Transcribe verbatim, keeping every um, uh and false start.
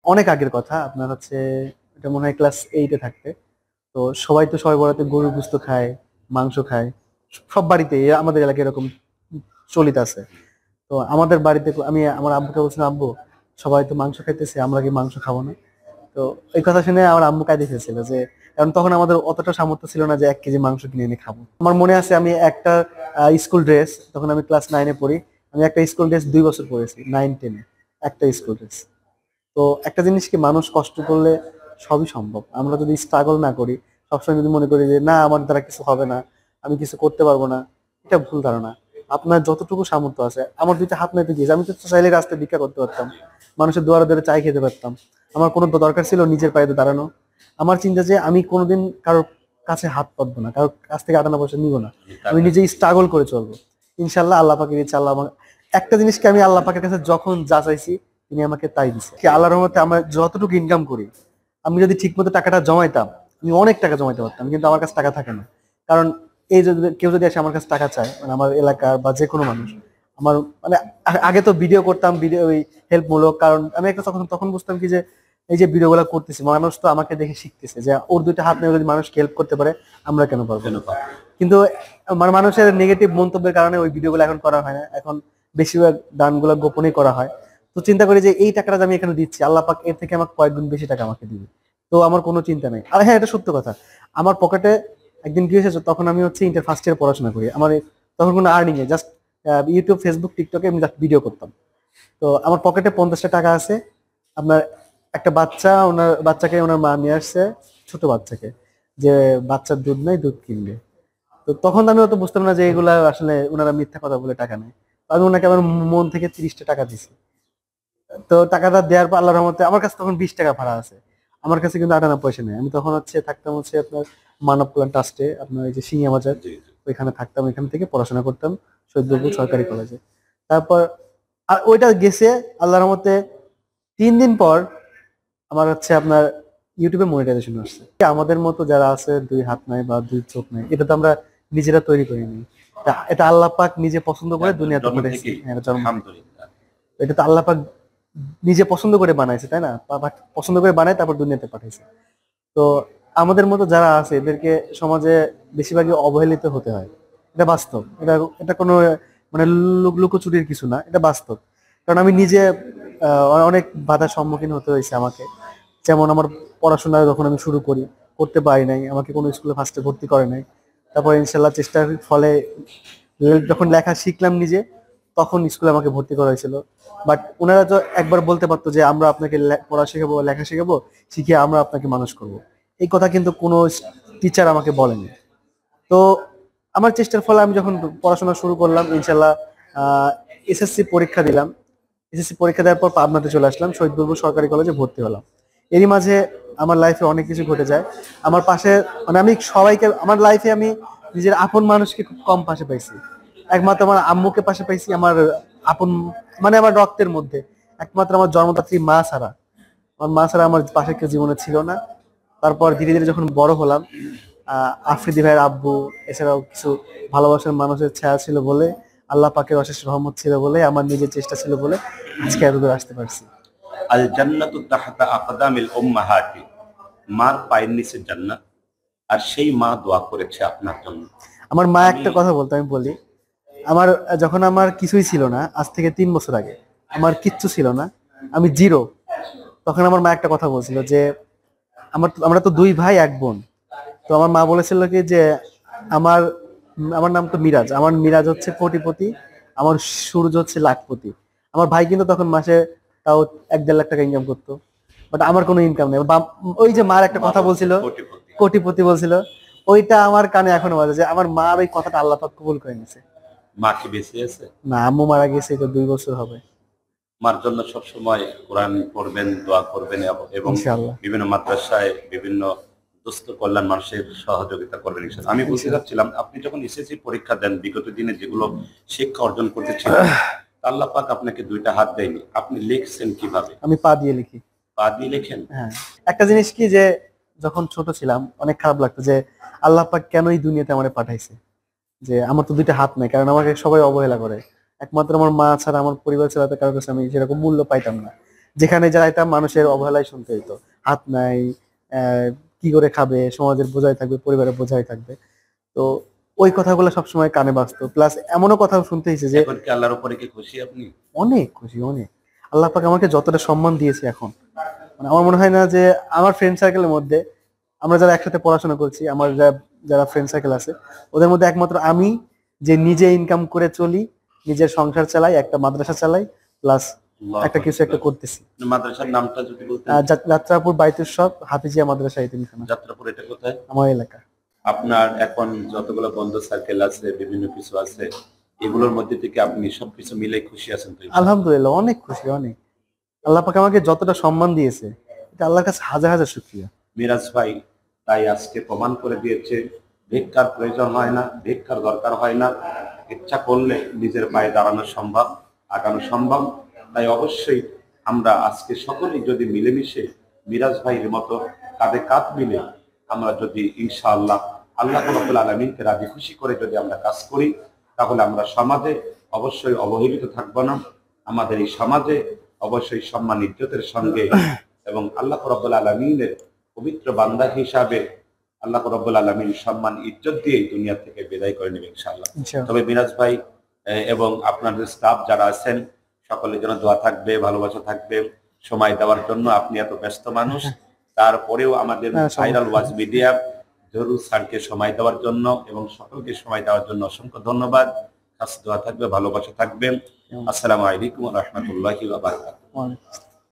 অনেক আগের কথা, আপনার হচ্ছে এটা মনে হয় ক্লাস এইটে থাকতে। তো সবাই তো সবাই বড়াতে গরুর গোস্ত খায়, মাংস খায়, সব বাড়িতে আমাদের এলাকায় এরকম চলিত আছে। তো আমাদের বাড়িতে আমি আমার আব্বুকে বলছিলাম, আব্বু সবাই তো মাংস খাইতেছে, আমরা কি মাংস খাবো না? তো এই কথা শুনে আমার আম্মু কাঁদে ফেলছিল, যে কারণ তখন আমাদের অতটা সামর্থ্য ছিল না যে এক কেজি মাংস কিনে এনে খাবো। আমার মনে আছে আমি একটা স্কুল ড্রেস, তখন আমি ক্লাস নাইনে পড়ি, আমি একটা স্কুল ড্রেস দুই বছর পরেছি, নাইন টেনে একটা স্কুল ড্রেস। তো একটা জিনিস কি, মানুষ কষ্ট করলে সবই সম্ভব। আমরা যদি স্ট্রাগল না করি, সবসময় যদি মনে করি যে না আমার দ্বারা কিছু হবে না, আমি কিছু করতে পারবো না, এটা ভুল ধারণা। আপনার যতটুকু সামর্থ্য আছে, আমার দুইটা হাত নাই তো গিয়েছে, আমি তো চাইলে রাস্তায় ভিক্ষা করতে পারতাম, মানুষের দুয়ারে দুয়ারে চাই খেতে পারতাম। আমার কোনো দরকার ছিল নিজের পায়ে দাঁড়ানো। আমার চিন্তা যে আমি কোনোদিন কারোর কাছে হাত পাতবো না, কারোর কাছ থেকে আটানা পয়সা নিবো না, আমি নিজেই স্ট্রাগল করে চলবো। ইনশাল্লাহ আল্লাহ পাকের ইচ্ছা, আল্লাহ আমার একটা জিনিসকে আমি আল্লাহ পাকের কাছে যখন যা চাইছি তিনি আমাকে তাই দিচ্ছে। কি আল্লাহর রহমতে আমরা যতটুকু ইনকাম করি, আমি যদি ঠিক মতো টাকাটা জমাইতাম, আমি অনেক টাকা জমাইতে পারতাম, কিন্তু আমার কাছে টাকা থাকে না। কারণ এই যদি কেউ যদি এসে আমার কাছে টাকা চায়, মানে আমার এলাকার বা যে কোনো মানুষ, আমার মানে আ- আগে তো ভিডিও করতাম, ভিডিও ওই হেল্পমূলক, কারণ আমি একটা তখন তখন বুঝতাম কি যে এই যে ভিডিও গুলো করতেছি, মানুষ তো আমাকে দেখে শিখতেছে, যে ওর দুইটা হাত নিয়ে যদি মানুষকে হেল্প করতে পারে, আমরা কেন পারবো না? কিন্তু মানে মানুষের নেগেটিভ মন্তব্যের কারণে ওই ভিডিওগুলো এখন করা হয় না, এখন বেশিরভাগ গানগুলো গোপনেই করা হয়। তো চিন্তা করি যে এই টাকাটা যে আমি এখানে দিচ্ছি, আল্লাহ পাক এর থেকে আমাকে কয়েক গুণ বেশি টাকা আমাকে দিবে। তো আমার কোনো চিন্তা নেই। আর হ্যাঁ, এটা সত্য কথা, আমার পকেটে একদিন কি হয়েছে, তখন আমি হচ্ছে ইন্টার ফার্স্ট ইয়ার পড়াশোনা করি, আমার এই- তখন কোনো আর্নিং এ জাস্ট ইউটিউব, ফেসবুক, টিকটকে আমি জাস্ট ভিডিও করতাম। তো আমার পকেটে পঞ্চাশটা টাকা আছে। আপনার একটা বাচ্চা, ওনার বাচ্চাকে ওনার মা নিয়ে আসছে, ছোট বাচ্চাকে, যে বাচ্চার দুধ নাই, দুধ কিনবে। তো তখন আমি অত বুঝতাম না যে এগুলা আসলে ওনারা মিথ্যা কথা বলে টাকা নেয়। তো আমি ওনাকে আমার মন থেকে তিরিশটা টাকা দিছি। তো টাকাটা দেওয়ার পর আল্লাহর রহমতে আমার কাছে তখন বিশ টাকা ভাড়া আছে, আমার কাছে কিন্তু আটানা পয়সা নেই। আমি তখন হচ্ছে থাকতাম হচ্ছে আপনার মানব কল্যাণ ট্রাস্টে, আপনার এই যে সিঙ্গিয়া বাজার, ওইখানে থাকতাম, ওইখান থেকে পড়াশোনা করতাম সৈয়দপুর সরকারি কলেজে। তারপর আর ওইটা গেছে আল্লাহর রহমতে। তিন দিন পর আমার হচ্ছে আপনার ইউটিউবে মনিটাইজেশন আসছে। আমাদের মতো যারা আছে, দুই হাত নাই বা দুই চোখ নাই, এটা তো আমরা নিজেরা তৈরি করিনি, এটা- এটা আল্লাহ পাক নিজে পছন্দ করে দুনিয়াতে পাঠাইছে। হ্যাঁ, এটা জন্ম থেকে। এটা তো আল্লাহ পাক নিজে পছন্দ করে বানাইছে, তাই না? বা- বা পছন্দ করে বানায় তারপর দুনিয়াতে পাঠাইছে। তো আমাদের মতো যারা আছে, এদেরকে সমাজে বেশিরভাগই অবহেলিত হতে হয়। এটা বাস্তব, এটা এটা কোনো মানে লুক- লুকোচুরির কিছু না, এটা বাস্তব। কারণ আমি নিজে আহ, অনেক বাধার সম্মুখীন হতে হয়েছে আমাকে। যেমন আমার পড়াশোনা যখন আমি শুরু করি, করতে পারি নাই, আমাকে কোনো স্কুলে ফার্স্টে ভর্তি করে নাই। তারপর ইনশাল্লাহ চেষ্টার ফলে যখন লেখা শিখলাম নিজে, তখন স্কুলে আমাকে ভর্তি করা হয়েছিল। বাট ওনারা তো একবার বলতে পারতো যে আমরা আপনাকে লে- পড়া শেখাবো, লেখা শেখাবো, শিখিয়ে আমরা আপনাকে মানুষ করব। এই কথা কিন্তু কোনো টিচার আমাকে বলেনি। তো আমার চেষ্টার ফলে আমি যখন পড়াশোনা শুরু করলাম, ইনশাল্লাহ আহ এসএসসি পরীক্ষা দিলাম। এসএসসি পরীক্ষা দেওয়ার পর পাবনাতে চলে আসলাম, শহীদবুরু সরকারি কলেজে ভর্তি হলাম। এরই মাঝে আমার লাইফে অনেক কিছু ঘটে যায়। আমার পাশে মানে আমি সবাইকে, আমার লাইফে আমি নিজের আপন মানুষকে খুব কম পাশে পাইছি। একমাত্র আমার আম্মুকে পাশে পাইছি, আমার আপন মানে আমার রক্তের মধ্যে একমাত্র আমার জন্মদাত্রী মা ছাড়া। আমার মা ছাড়া আমার পাশে কেউ জীবনে ছিল না। তারপর ধীরে ধীরে যখন বড় হলাম, আহ আফ্রিদি ভাইয়ের আব্বু, এছাড়াও কিছু ভালোবাসার মানুষের ছায়া ছিল বলে, আল্লাহ পাকের অশেষ রহমত ছিল বলে, আমার নিজের চেষ্টা ছিল বলে আজকে এত দূর আসতে পারছি। আল জান্নাতু তাহতা আকদামিল উম্মাহাতি, মার পায়ের নিচে জান্নাত, আর সেই মা দোয়া করেছে আপনার জন্য। আমার মা একটা কথা বলতো, আমি বলি, আমার যখন আমার কিছুই ছিল না, আজ থেকে তিন বছর আগে আমার কিচ্ছু ছিল না, আমি জিরো, তখন আমার মা একটা কথা বলছিল যে আমার আমরা তো দুই ভাই এক বোন। তো আমার মা বলেছিল কি যে আমার আমার নাম তো মিরাজ, আমার মিরাজ হচ্ছে কোটিপতি, আমার সূর্য হচ্ছে লাখপতি। আমার ভাই কিন্তু তখন মাসে তাও এক দেড় লাখ টাকা ইনকাম করতো, বাট আমার কোনো ইনকাম নেই। বাপ- ওই যে মার একটা কথা বলছিল, কোটিপতি। কোটিপতি বলছিল, ওইটা আমার কানে এখনো বাজে, যে আমার মার ওই কথাটা আল্লাহ পাক কবুল করে নিছে। মা কি বেঁচে আছে? না, আম্মু মারা গেছে তো দুই বছর হবে। মার জন্য সবসময় কোরআন পড়বেন, দোয়া করবেন, এবং- এবং ইনশাআল্লাহ। বিভিন্ন মাদ্রাসায় বিভিন্ন দুস্থ কল্যাণ মানুষের সহযোগিতা করবেন ইনশাআল্লাহ। আমি বলতে ইনশাআল্লাহ। চাচ্ছিলাম, আপনি যখন এসএসসি পরীক্ষা দেন, বিগত দিনে যেগুলো শিক্ষা অর্জন করতেছিলেন, আল্লাহ পাক আপনাকে দুইটা হাত দেয়নি, আপনি লিখছেন কিভাবে? আমি পা দিয়ে লিখি। পা দিয়ে লেখেন? হ্যাঁ, একটা জিনিস কি যে যখন ছোট ছিলাম অনেক খারাপ লাগতো যে আল্লাহ পাক কেন এই দুনিয়াতে আমারে পাঠাইছে, যে আমার তো দুইটা হাত নাই, কারণ আমাকে সবাই অবহেলা করে। একমাত্র আমার মা ছাড়া, আমার পরিবার ছাড়া তো কারোর কাছে আমি সেরকম মূল্য পাইতাম না। যেখানে যাইতাম মানুষের অবহেলায় শুনতে হইতো, হাত নাই, আহ, কি করে খাবে, সমাজের বোঝাই থাকবে, পরিবারের বোঝাই থাকবে। তো ওই কথাগুলো সবসময় কানে বাজতো, প্লাস এমনও কথা শুনতে হয়েছে যে এখন কি আল্লাহর উপরে কি খুশি আপনি? অনেক খুশি, অনেক। আল্লাহ পাক আমাকে যতটা সম্মান দিয়েছে এখন, মানে আমার মনে হয় না যে আমার ফ্রেন্ড সার্কেলের মধ্যে আমরা যারা একসাথে পড়াশোনা করছি, আমার যা- যারা ফ্রেন্ড সার্কেল আছে, ওদের মধ্যে একমাত্র আমি যে নিজে ইনকাম করে চলি, নিজের সংসার চালাই, একটা মাদ্রাসা চালাই, প্লাস আল্লাহু একটা কিছু একটা আকবার। করতেছি। মাদ্রাসার নামটা যদি বলতেন। আহ, যা- যাত্রাপুর বাইতুসব হাফিজিয়া মাদ্রাসা এতিমখানা, যাত্রাপুর এটা কোথায়? আমার এলাকা। আপনার এখন যতগুলো বন্ধু সার্কেল আছে, বিভিন্ন কিছু আছে, এগুলোর মধ্যে থেকে আপনি সবকিছু মিলে খুশি আছেন তো? আলহামদুলিল্লাহ, অনেক খুশি, অনেক। আল্লাহ পাক আমাকে যতটা সম্মান দিয়েছে, এটা আল্লাহর কাছে হাজার হাজার শুকরিয়া। মিরাজ ভাই তাই আজকে প্রমাণ করে দিয়েছে ভিক্ষার প্রয়োজন হয় না, ভিক্ষার দরকার হয় না। ইচ্ছা করলে নিজের পায়ে দাঁড়ানো সম্ভব, আগানো সম্ভব। তাই অবশ্যই আমরা আজকে সকলেই যদি মিলেমিশে মিরাজ ভাইয়ের মতো কাঁধে কাঁধ মিলে আমরা যদি ইনশাআল্লাহ আল্লাহ রাব্বুল আলামিনকে রাজি খুশি করে যদি আমরা কাজ করি, তাহলে আমরা সমাজে অবশ্যই অবহেলিত থাকবো না। আমাদের এই সমাজে অবশ্যই সম্মান ইজ্জতের সঙ্গে এবং আল্লাহ রাব্বুল আলামিনের পবিত্র বান্দা হিসাবে আল্লাহ রাব্বুল আলামিন সম্মান ইজ্জত দিয়ে এই দুনিয়া থেকে বিদায় করে নেবে ইনশাআল্লাহ। ইনশাআল্লাহ। তবে মিরাজ ভাই আহ, এবং আপনাদের স্টাফ যারা আছেন সকলের জন্য দোয়া থাকবে, ভালোবাসা থাকবে। সময় দেওয়ার জন্য, আপনি এত ব্যস্ত মানুষ, তারপরেও আমাদের হ্যাঁ, সমস্যা ভাইরাল ওয়াজ নেই। মিডিয়া জরুর স্যারকে সময় দেওয়ার জন্য এবং সকলকে সময় দেওয়ার জন্য অসংখ্য ধন্যবাদ। খাস দোয়া থাকবে, ভালোবাসা থাকবে। আসসালামু আলাইকুম ওয়া রাহমাতুল্লাহি ওয়া বারাকাতুহু। ওয়ালাইকুম আসসালাম।